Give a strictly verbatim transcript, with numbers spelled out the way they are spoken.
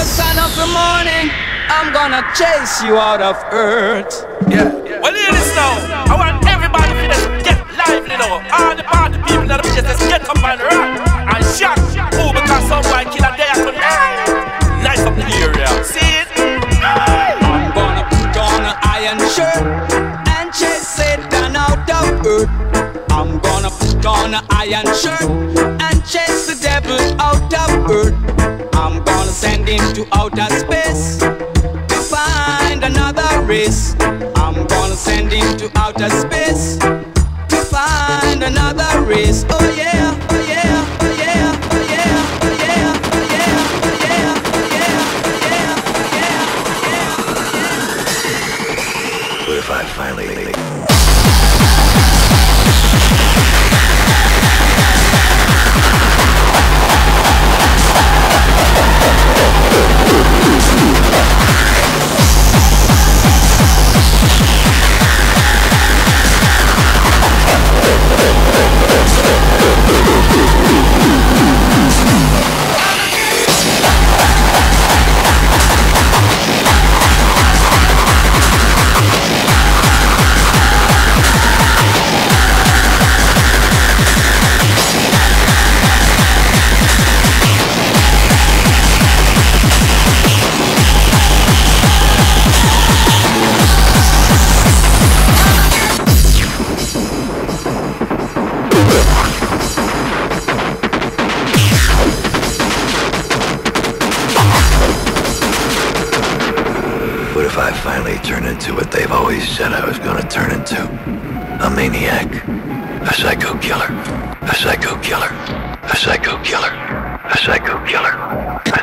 first sign of the morning, I'm gonna chase you out of earth. Yeah, yeah. Well, hear this now. I want everybody to just get lively now. All the party people that just just get up and rock and shock. Oh, because some boy kill a day after night. Nice up the area. See it? I'm gonna put on an iron shirt and chase Satan out of earth. I'm gonna put on an iron shirt and chase the devil out of earth. I'm gonna send him to outer space to find another race. I'm gonna send him to outer space to find another race. Oh yeah, oh yeah, oh yeah, oh yeah, oh yeah, oh yeah, oh yeah, oh yeah, oh What yeah, oh yeah. if I finally... What if I finally turn into what they've always said I was gonna turn into? A maniac. A psycho killer. A psycho killer. A psycho killer. A psycho killer. A